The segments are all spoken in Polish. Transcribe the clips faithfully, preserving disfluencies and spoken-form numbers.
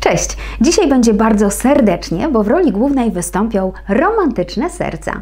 Cześć! Dzisiaj będzie bardzo serdecznie, bo w roli głównej wystąpią romantyczne serca.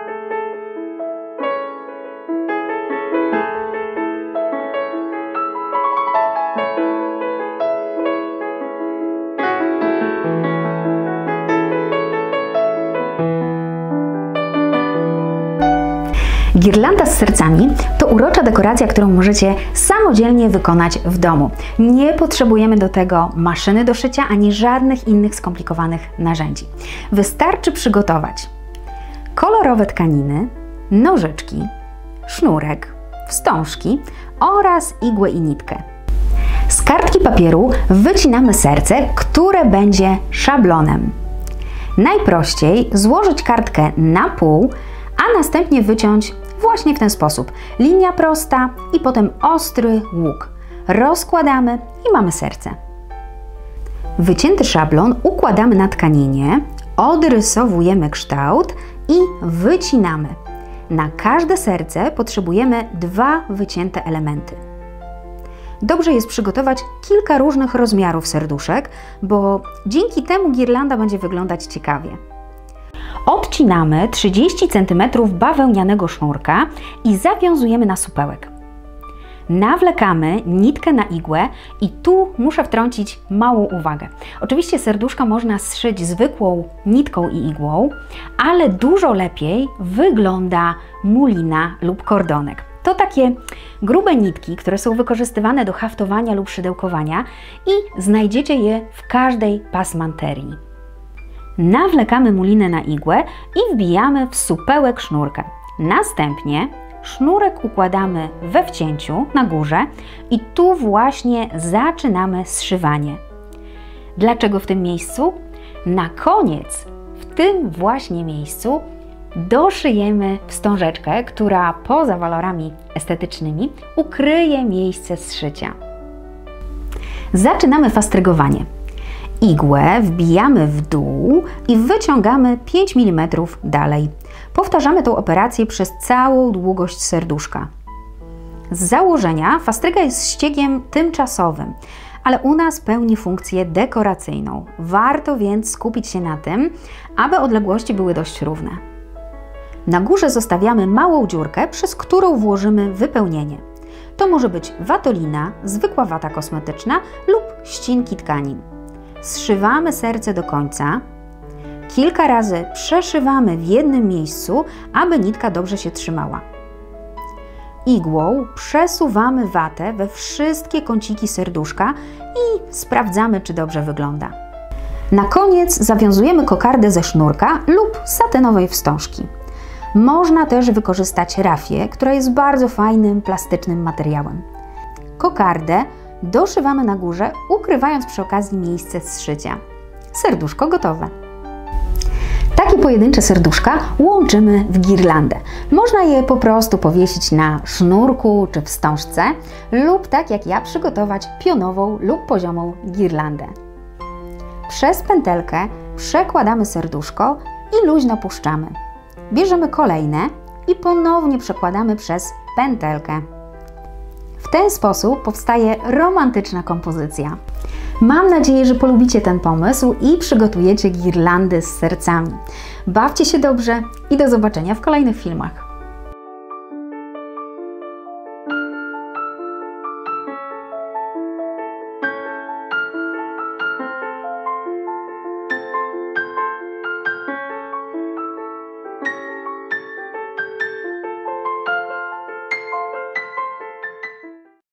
Girlanda z sercami to urocza dekoracja, którą możecie samodzielnie wykonać w domu. Nie potrzebujemy do tego maszyny do szycia ani żadnych innych skomplikowanych narzędzi. Wystarczy przygotować kolorowe tkaniny, nożyczki, sznurek, wstążki oraz igłę i nitkę. Z kartki papieru wycinamy serce, które będzie szablonem. Najprościej złożyć kartkę na pół, a następnie wyciąć właśnie w ten sposób. Linia prosta i potem ostry łuk. Rozkładamy i mamy serce. Wycięty szablon układamy na tkaninie, odrysowujemy kształt i wycinamy. Na każde serce potrzebujemy dwa wycięte elementy. Dobrze jest przygotować kilka różnych rozmiarów serduszek, bo dzięki temu girlanda będzie wyglądać ciekawie. Odcinamy trzydzieści centymetrów bawełnianego sznurka i zawiązujemy na supełek. Nawlekamy nitkę na igłę i tu muszę wtrącić małą uwagę. Oczywiście serduszka można zszyć zwykłą nitką i igłą, ale dużo lepiej wygląda mulina lub kordonek. To takie grube nitki, które są wykorzystywane do haftowania lub szydełkowania i znajdziecie je w każdej pasmanterii. Nawlekamy mulinę na igłę i wbijamy w supełek sznurka. Następnie sznurek układamy we wcięciu na górze i tu właśnie zaczynamy zszywanie. Dlaczego w tym miejscu? Na koniec, w tym właśnie miejscu, doszyjemy wstążeczkę, która poza walorami estetycznymi ukryje miejsce zszycia. Zaczynamy fastrygowanie. Igłę wbijamy w dół i wyciągamy pięć milimetrów dalej. Powtarzamy tę operację przez całą długość serduszka. Z założenia fastryga jest ściegiem tymczasowym, ale u nas pełni funkcję dekoracyjną. Warto więc skupić się na tym, aby odległości były dość równe. Na górze zostawiamy małą dziurkę, przez którą włożymy wypełnienie. To może być watolina, zwykła wata kosmetyczna lub ścinki tkanin. Zszywamy serce do końca, kilka razy przeszywamy w jednym miejscu, aby nitka dobrze się trzymała. Igłą przesuwamy watę we wszystkie kąciki serduszka i sprawdzamy, czy dobrze wygląda. Na koniec zawiązujemy kokardę ze sznurka lub satynowej wstążki. Można też wykorzystać rafię, która jest bardzo fajnym, plastycznym materiałem. Kokardę doszywamy na górze, ukrywając przy okazji miejsce zszycia. Serduszko gotowe. Takie pojedyncze serduszka łączymy w girlandę. Można je po prostu powiesić na sznurku czy wstążce lub tak jak ja przygotować pionową lub poziomą girlandę. Przez pętelkę przekładamy serduszko i luźno puszczamy. Bierzemy kolejne i ponownie przekładamy przez pętelkę. W ten sposób powstaje romantyczna kompozycja. Mam nadzieję, że polubicie ten pomysł i przygotujecie girlandy z sercami. Bawcie się dobrze i do zobaczenia w kolejnych filmach.